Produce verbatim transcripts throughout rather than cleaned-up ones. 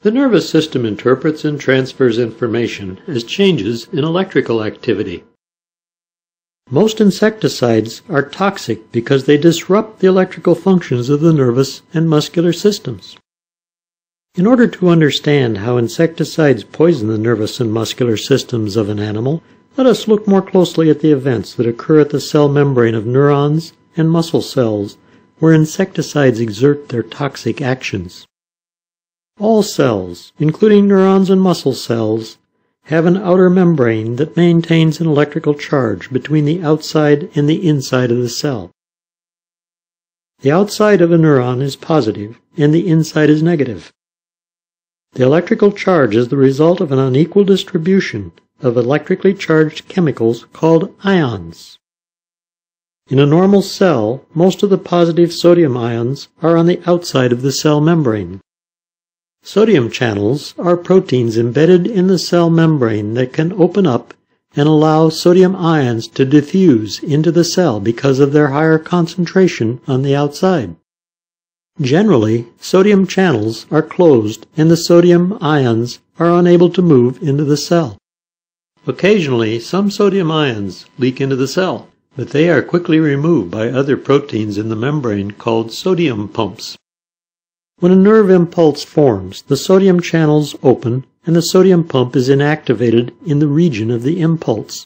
The nervous system interprets and transfers information as changes in electrical activity. Most insecticides are toxic because they disrupt the electrical functions of the nervous and muscular systems. In order to understand how insecticides poison the nervous and muscular systems of an animal, let us look more closely at the events that occur at the cell membrane of neurons and muscle cells where insecticides exert their toxic actions. All cells, including neurons and muscle cells, have an outer membrane that maintains an electrical charge between the outside and the inside of the cell. The outside of a neuron is positive and the inside is negative. The electrical charge is the result of an unequal distribution of electrically charged chemicals called ions. In a normal cell, most of the positive sodium ions are on the outside of the cell membrane. Sodium channels are proteins embedded in the cell membrane that can open up and allow sodium ions to diffuse into the cell because of their higher concentration on the outside. Generally, sodium channels are closed and the sodium ions are unable to move into the cell. Occasionally, some sodium ions leak into the cell, but they are quickly removed by other proteins in the membrane called sodium pumps. When a nerve impulse forms, the sodium channels open and the sodium pump is inactivated in the region of the impulse.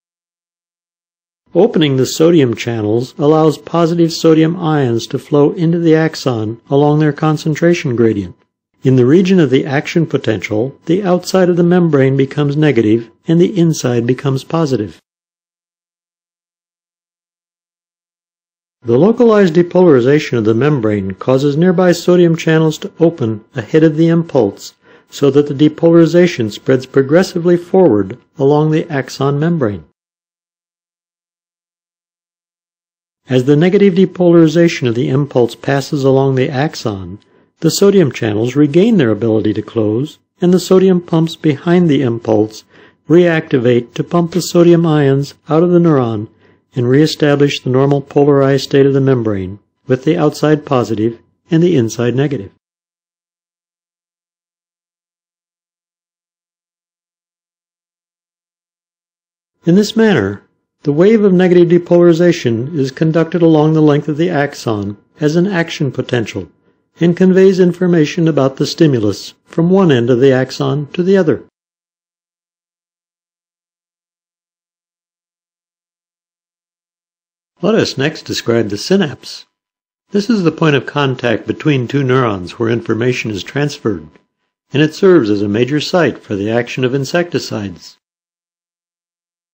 Opening the sodium channels allows positive sodium ions to flow into the axon along their concentration gradient. In the region of the action potential, the outside of the membrane becomes negative and the inside becomes positive. The localized depolarization of the membrane causes nearby sodium channels to open ahead of the impulse so that the depolarization spreads progressively forward along the axon membrane. As the negative depolarization of the impulse passes along the axon, the sodium channels regain their ability to close, and the sodium pumps behind the impulse reactivate to pump the sodium ions out of the neuron and reestablish the normal polarized state of the membrane, with the outside positive and the inside negative. In this manner, the wave of negative depolarization is conducted along the length of the axon as an action potential and conveys information about the stimulus from one end of the axon to the other. Let us next describe the synapse. This is the point of contact between two neurons where information is transferred, and it serves as a major site for the action of insecticides.